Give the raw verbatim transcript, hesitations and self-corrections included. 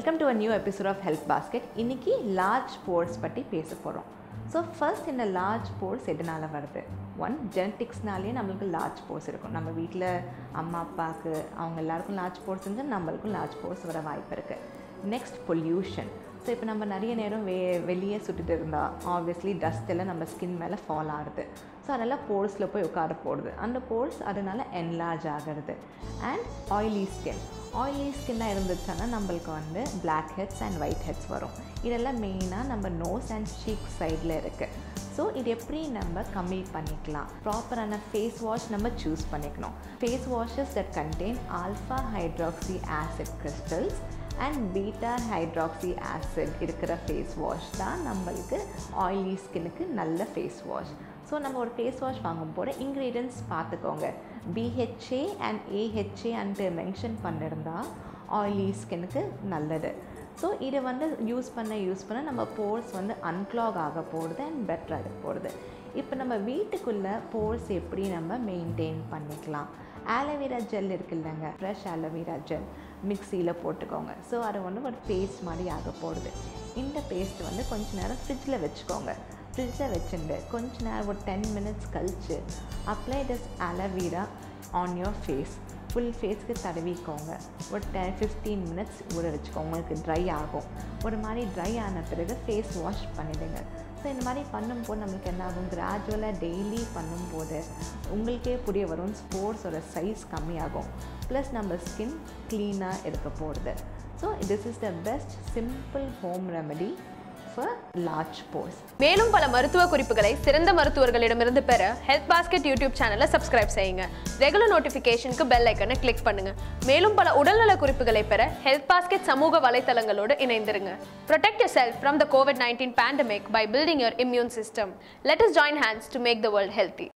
Welcome to a new episode of Health Basket. இன்னைக்கு large pores பற்றி பேச போகிறோம். ஸோ ஃபர்ஸ்ட் இந்த லார்ஜ் போர்ஸ் எதனால் வருது? ஒன், ஜெனட்டிக்ஸ்னாலே நம்மளுக்கு லார்ஜ் போர்ஸ் இருக்கும். நம்ம வீட்டில் அம்மா அப்பாவுக்கு அவங்க எல்லாருக்கும் லார்ஜ் போர்ஸ் இருந்தால் நம்மளுக்கும் லார்ஜ் போர்ஸ் வர வாய்ப்பு இருக்குது. Next, pollution. ஸோ இப்போ நம்ம நிறைய நேரம் வெ வெளியே சுட்டுட்டு இருந்தால் ஆப்வியஸ்லி டஸ்ட் எல்லாம் நம்ம ஸ்கின் மேலே ஃபால் ஆகுது. ஸோ அதெல்லாம் போர்ஸில் போய் உட்கார போடுது. அந்த போர்ஸ் அதனால் என்லார்ஜ் ஆகிறது. And oily skin. ஆயிலி ஸ்கின்னாக இருந்துச்சுன்னா நம்மளுக்கு வந்து black heads and white heads வரும். இதெல்லாம் மெயினாக நம்ம நோஸ் அண்ட் சீக் சைடில் இருக்குது. ஸோ இது எப்படி நம்ம கம்மி பண்ணிக்கலாம்? ப்ராப்பரான ஃபேஸ் வாஷ் நம்ம சூஸ் பண்ணிக்கணும். Face washes that contain alpha hydroxy acid crystals and beta hydroxy acid இருக்கிற ஃபேஸ் வாஷ் தான் நம்மளுக்கு ஆயிலி ஸ்கின்னுக்கு நல்ல ஃபேஸ் வாஷ். ஸோ நம்ம ஒரு ஃபேஸ் வாஷ் வாங்கும் போது இன்க்ரீடியன்ட்ஸ் பார்த்துக்கோங்க. பிஹெச்ஏ அண்ட் ஏஹெச்ஏ அன்ட்டு மென்ஷன் பண்ணியிருந்தால் ஆயிலி ஸ்கின்னுக்கு நல்லது. ஸோ இதை வந்து யூஸ் பண்ண யூஸ் பண்ண நம்ம போர்ஸ் வந்து அன்க்ளாக் ஆக போடுது அண்ட் பெட்டராக போடுது. இப்போ நம்ம வீட்டுக்குள்ளே போர்ஸ் எப்படி நம்ம மெயின்டைன் பண்ணிக்கலாம்? ஆலோவேரா ஜெல் இருக்குது இல்லைங்க, ஃப்ரெஷ் ஆலோவேரா ஜெல் மிக்சியில் போட்டுக்கோங்க. ஸோ அதை வந்து ஒரு பேஸ்ட் மாதிரி ஆக போடுது. இந்த பேஸ்ட் வந்து கொஞ்ச நேரம் ஃப்ரிட்ஜில் வச்சுக்கோங்க. ஃப்ரிட்ஜில் வச்சுட்டு கொஞ்ச நேரம் ஒரு டென் மினிட்ஸ் கழித்து apply this aloe vera on your face. Full ஃபேஸ்க்கு தடவிக்கோங்க. ஒரு டென் ஃபிஃப்டீன் மினிட்ஸ் ஊற வச்சுக்கோங்க. உங்களுக்கு ட்ரை ஆகும். ஒரு மாதிரி ட்ரை ஆன பிறகு ஃபேஸ் வாஷ் பண்ணிவிடுங்க. ஸோ இந்த மாதிரி பண்ணும்போது நம்மளுக்கு என்ன ஆகும்? கிராஜுவலாக டெய்லி பண்ணும்போது உங்களுக்கே புரிய வரும், ஸ்போர்ஸோட சைஸ் கம்மியாகும். ப்ளஸ் நம்ம ஸ்கின் க்ளீனாக இருக்க போகிறது. So this is the best simple home remedy for large pores. மேலும் பல மருத்துவ குறிப்புகளை சிறந்த மருத்துவர்களிடமிருந்து பெற ஹெல்த் பாஸ்கெட் யூடியூப் சேனலை சப்ஸ்கிரைப் செய்யுங்க. ரெகுலர் நோட்டிஃபிகேஷனுக்கு பெல் ஐக்கனை கிளிக் பண்ணுங்க. மேலும் பல உடல்நல குறிப்புகளை பெற ஹெல்த் பாஸ்கெட் சமூக வலைத்தளங்களோடு இணைந்திருங்க. Protect yourself from the COVID nineteen pandemic by building your immune system. Let us join hands to make the world healthy.